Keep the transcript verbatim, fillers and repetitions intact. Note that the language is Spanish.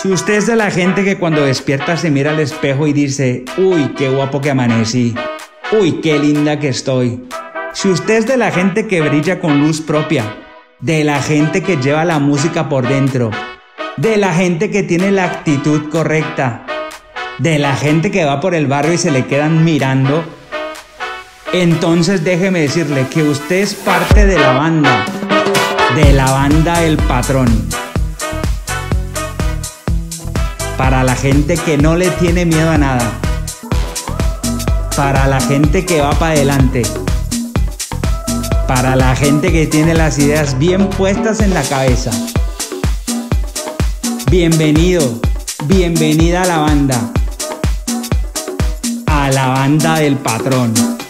Si usted es de la gente que cuando despierta se mira al espejo y dice, uy, qué guapo que amanecí, uy, qué linda que estoy. Si usted es de la gente que brilla con luz propia, de la gente que lleva la música por dentro, de la gente que tiene la actitud correcta, de la gente que va por el barrio y se le quedan mirando, entonces déjeme decirle que usted es parte de la banda, de la banda El Patrón. Para la gente que no le tiene miedo a nada, para la gente que va para adelante, para la gente que tiene las ideas bien puestas en la cabeza. Bienvenido, bienvenida a la banda, a la banda del Patrón.